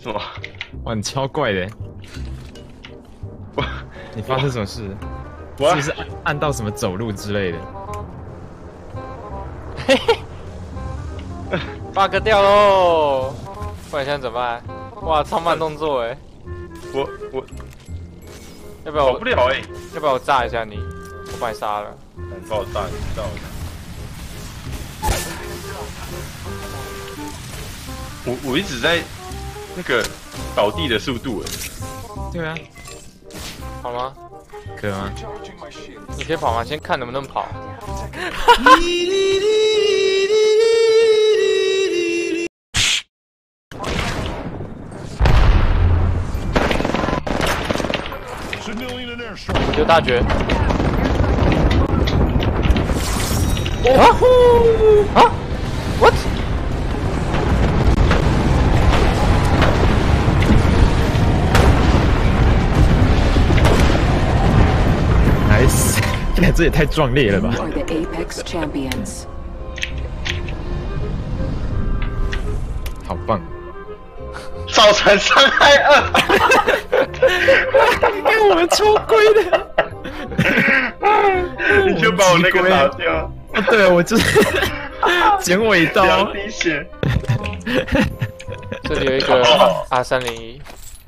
什么？ 哇，你超怪的。你发生什么事？是不是按到什么走路之类的？ 嘿嘿 ，bug 掉喽！不然现在怎么办？哇，超慢动作哎！ 我要不要我跑不了哎！ 要不要我炸一下你？我把你杀了。 你把我炸，你炸我。我一直在那个倒地的速度哎。 对啊， 好吗？ 可吗？ 你可以跑吗？先看能不能跑。有大绝。啊 ？What？ Nice， 这也太壮烈了吧！ You are the Apex champions. 好棒！ 造成伤害2， 看我们超龟的， 你就把我那个打掉。 哦，对，我就是剪我一刀， 两滴血。 这里有一个R301。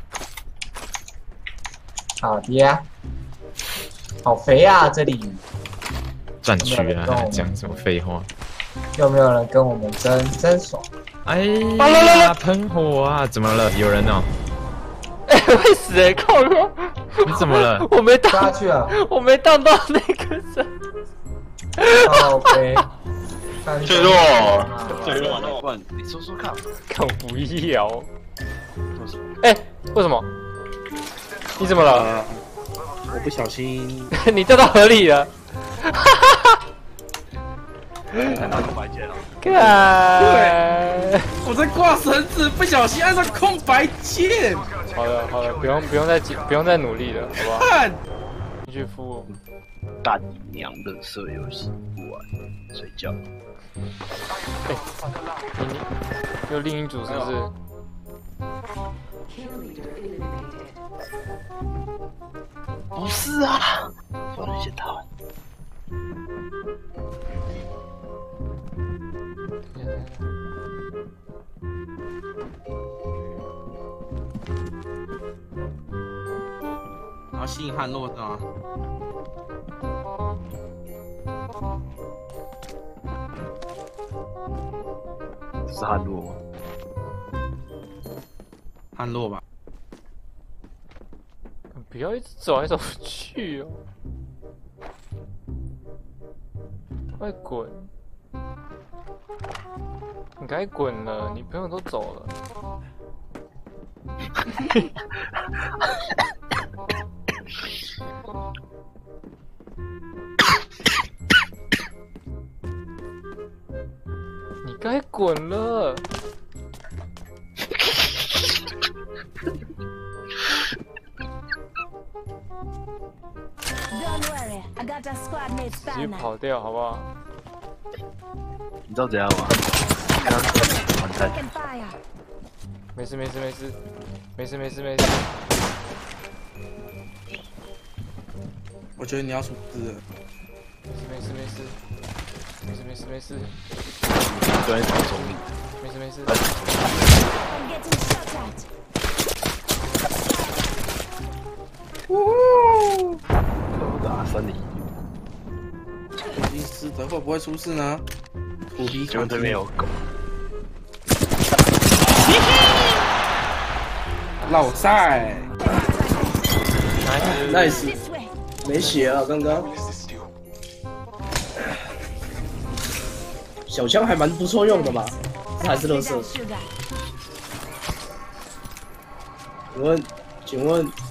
好的呀，好肥啊！这里战区啊，还讲什么废话？ 有没有人跟我们争爽？ 哎呀，喷火啊！怎么了？有人哦？ 哎，会死哎！靠！ 你怎么了？ 我没下荡， 去了。 我没荡到那个人。 好肥， 脆弱， 脆弱，那不然你说说看。 看我不要。哎，为什么？你怎么了？ 我不小心你掉到河里了。 看到空白键了。 对， 我在挂绳子，不小心按上空白键。 好了好了，不用再努力了，好不好？ 看， 你去服务。 干你娘的色游戏，不玩，睡觉。 哎，你有另一组是不是？ 不是啊，我能先逃。 然后吸引汉洛是吗？ 是汉洛吗？ 汉洛吧。 不要一直走来走去哦，快滚！你该滚了，你朋友都走了。你该滚了。继续跑掉好不好？ 你知道怎样吗？完蛋！ 没事没事没事没事没事没事。 我觉得你要出事了。 没事没事没事没事没事。 昨天超聪明。 没事没事。 我打301。 土地师的会不会出事呢？土地结果对面有狗。 老赛 ，nice， 没血啊，刚刚。小枪还蛮不错用的嘛，这还是垃圾。请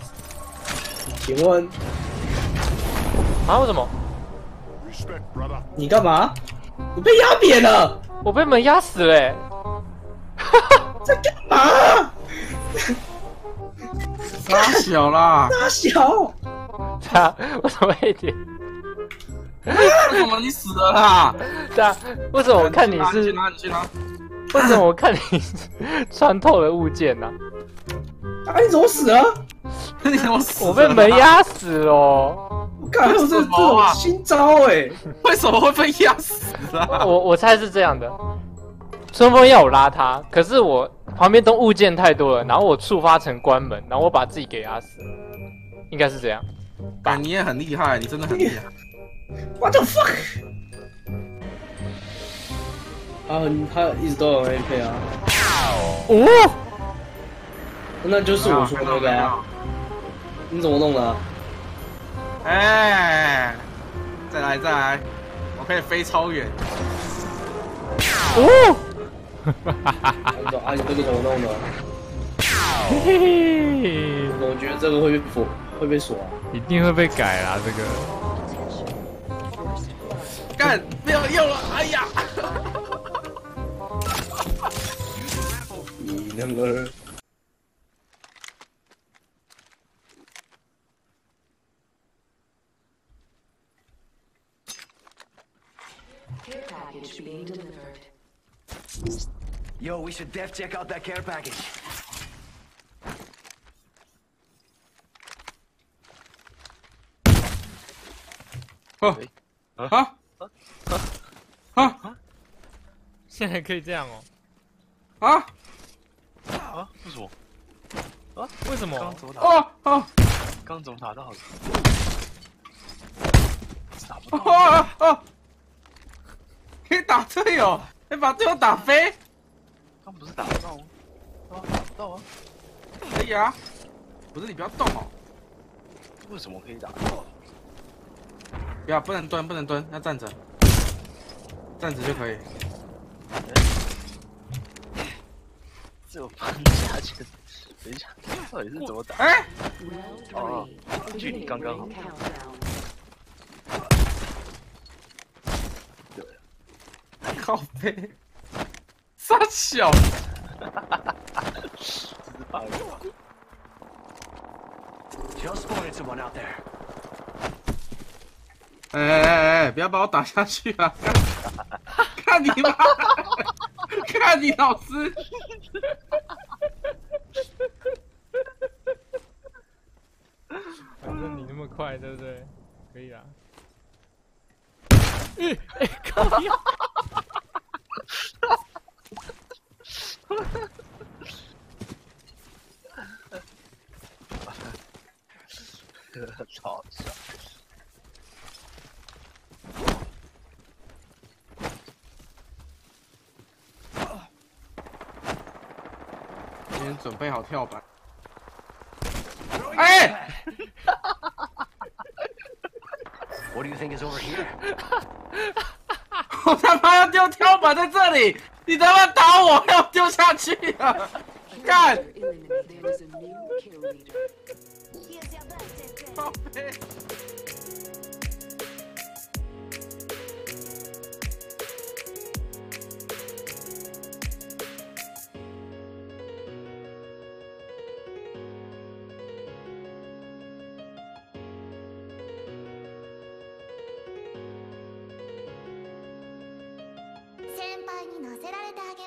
问， 啊？为什么？ 你干嘛？你被压扁了！ 我被门压死了、欸。 在干嘛？ 傻小啦！ 大小。 他为什么会点？ 为什么你死了啦？ 对啊，为什么我看你是？ 你去拿。 为什么我看你是穿透了物件呢、 啊，你怎么死啊？ 你怎么死了？ 我被门压死了。 我靠，还有这种新招哎！ 为什么会被压死啊？ 我猜是这样的，春风要我拉他，可是我旁边都物件太多了，然后我触发成关门，然后我把自己给压死了，应该是这样。 啊，你也很厉害，你真的很厉害。 What the fuck？ 啊，他一直都有 A 配啊。 哦， 那就是我说那个啊。你怎么弄的啊？ 哎，再来，我可以飞超远。 哦， 啊，你这个怎么弄的？ 嘿嘿， 我觉得这个会被锁啊。 一定会被改啦，这个。 干，没有用了，哎呀！ 你那个。 Care package being delivered. Yo, we should def check out that care package. 现在可以这样哦。 为什么？ 为什么？ 刚怎么打？刚怎么打到的？打不到。 可以打队友，可以把队友打飞。 刚不是打不到吗？打不到啊。 可以啊，不是你不要动哦。 为什么可以打到？ 不能蹲，要站着，站着就可以。 这个翻下去，等一下，到底是怎么打？ 哎， 哦，距离刚刚好。 靠背，傻小。 Just spotted someone out there. 哎，不要把我打下去啊！看你妈，看你老师。 反正你那么快，对不对？可以啦。靠呀！ 超好笑。 今天准备好跳板。哎 What do you think is over here? 我他妈要丢跳板在这里，你他妈打我，要丢下去啊！干！ Eliminated. There is a new kill leader. 靠背。 先輩に乗せられてあげ